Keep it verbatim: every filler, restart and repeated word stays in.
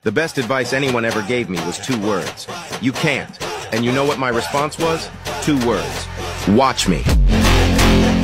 The best advice anyone ever gave me was two words. You can't. And you know what my response was? Two words. Watch me.